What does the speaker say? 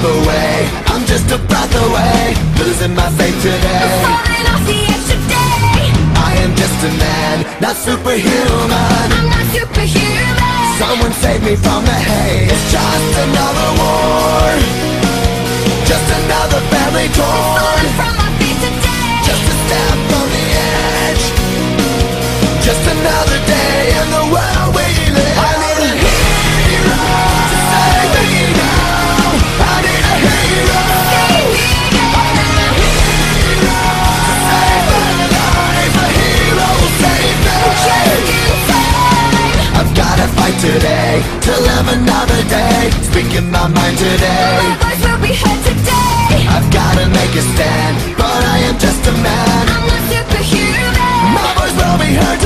away. I'm just a breath away, losing my faith today. I'm falling off the edge today. I am just a man, not superhuman. I'm not superhuman. Someone save me from the hate. It's just another war, just another family torn. Falling from my feet today. Just a step on the edge, just another day in the world we live. I need a hero to save me now. I need a hero. I need a hero to save my life. A hero will save me. I've gotta fight today to live another day, speaking my mind today. My voice will be heard today. I've gotta make a stand, but I am just a man. I'm not superhuman. My voice will be heard